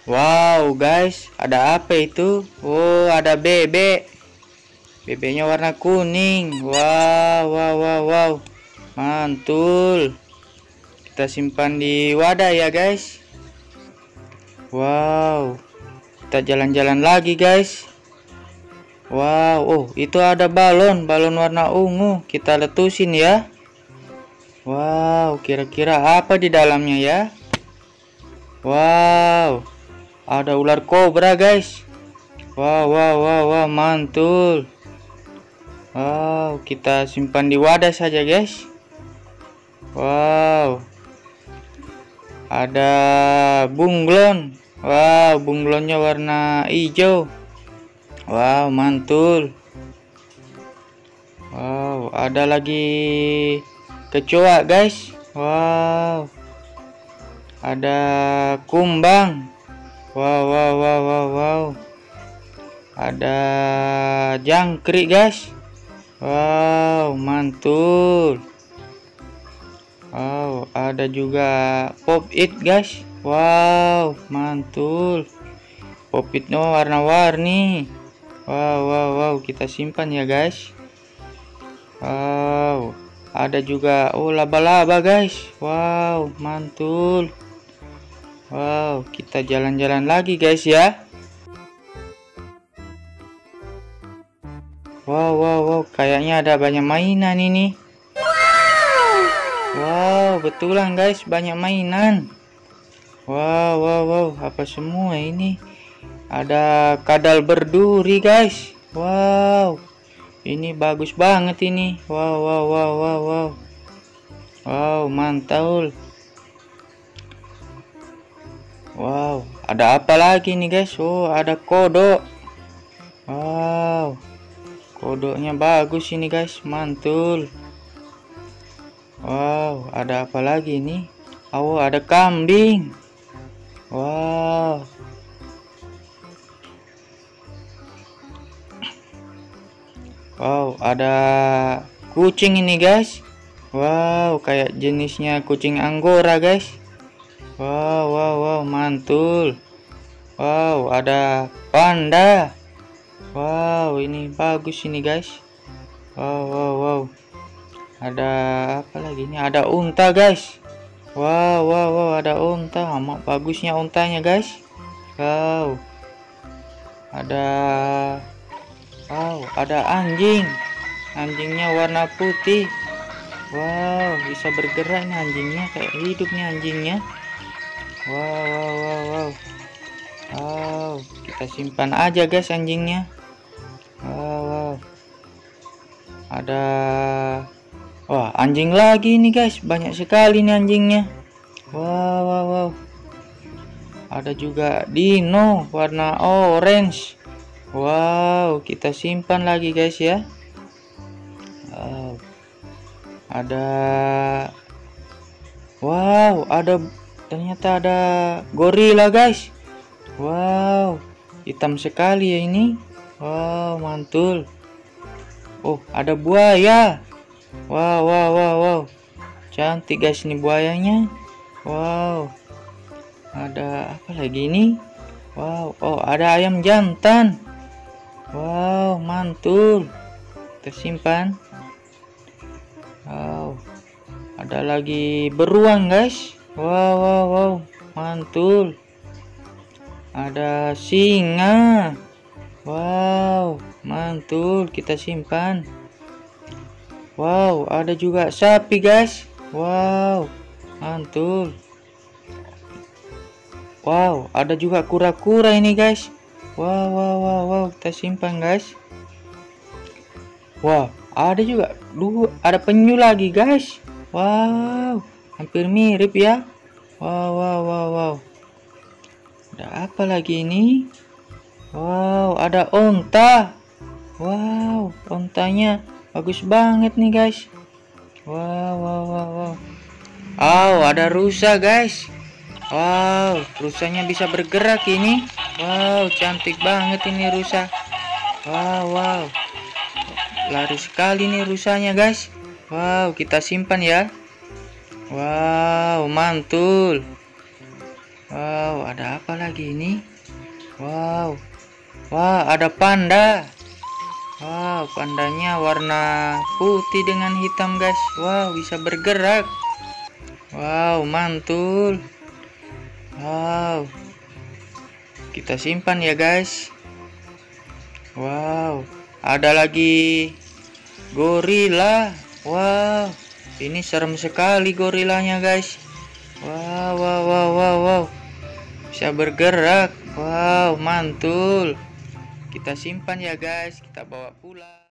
Wow guys, ada apa itu? Oh, ada bebek. Bebeknya warna kuning. Wow, wow, wow, wow. Mantul. Kita simpan di wadah ya guys. Wow. Kita jalan-jalan lagi guys. Wow, oh itu ada balon warna ungu. Kita letusin ya. Wow, kira-kira apa di dalamnya ya? Wow, ada ular kobra guys. Wow, wow, wow, wow, mantul. Wow, kita simpan di wadah saja guys. Wow, ada bunglon. Wow, bunglonnya warna hijau. Wow, mantul. Wow, ada lagi kecoa guys. Wow, ada kumbang. Wow, wow, wow, wow, wow. Ada jangkrik guys. Wow, mantul. Wow, ada juga pop it guys. Wow, mantul. Pop itnya warna-warni. Wow, wow, wow, kita simpan ya guys. Wow, ada juga laba-laba guys. Wow, mantul. Wow, kita jalan-jalan lagi guys ya. Wow, wow, wow, kayaknya ada banyak mainan ini. Wow, betulan guys, banyak mainan. Wow, wow, wow, apa semua ini? Ada kadal berduri guys. Wow, ini bagus banget ini. Wow, wow, wow, wow, wow. Wow, mantul. Wow, ada apa lagi nih guys? Oh, ada kodok. Wow, kodoknya bagus ini guys, mantul. Wow, ada apa lagi nih? Oh, ada kambing. Wow. Wow, ada kucing ini guys. Wow, kayak jenisnya kucing Anggora guys. Wow, wow, wow, mantul. Wow, ada panda. Wow, ini bagus ini guys. Wow, wow, wow. Ada apa lagi ini? Ada unta guys. Wow, wow, wow, ada unta. Amat bagusnya untanya guys. Wow. Ada anjing. Anjingnya warna putih. Wow, bisa bergerak nih anjingnya, kayak hidup nih anjingnya. Wow, wow, wow, wow. Wow, kita simpan aja guys anjingnya. Wow, wow. Ada wah, anjing lagi nih guys, banyak sekali nih anjingnya. Wow, wow, wow. Ada juga dino warna orange. Wow, kita simpan lagi guys ya. Wow. Ternyata ada gorila guys. Wow, hitam sekali ya ini. Wow, mantul. Oh, ada buaya. Wow, wow, wow, wow. Cantik guys ini buayanya. Wow. Ada apa lagi ini? Wow, oh ada ayam jantan. Wow, mantul. Kita simpan. Wow. Ada lagi beruang guys. Wow, wow, wow, mantul. Ada singa. Wow, mantul, kita simpan. Wow, ada juga sapi guys. Wow, mantul. Wow, ada juga kura-kura ini guys. Wow, wow, wow, wow, kita simpan guys. Wow, ada juga ada penyu lagi guys. Wow, hampir mirip ya. Wow, wow, wow, wow. Ada apa lagi ini? Wow, ada onta. Wow, ontanya bagus banget nih guys. Wow, wow, wow, wow. Oh, ada rusa guys. Wow, rusanya bisa bergerak ini. Wow, cantik banget ini rusa. Wow, wow. Lari sekali nih rusanya guys. Wow, kita simpan ya. Wow, mantul. Wow, ada apa lagi ini? Wow, wah, ada panda. Wow, pandanya warna putih dengan hitam, guys. Wow, bisa bergerak. Wow, mantul. Wow, kita simpan ya, guys. Wow, ada lagi gorila. Wow, ini serem sekali gorilanya, guys. Wow, wow, wow, wow, wow. Bisa bergerak. Wow, mantul. Kita simpan ya, guys. Kita bawa pulang.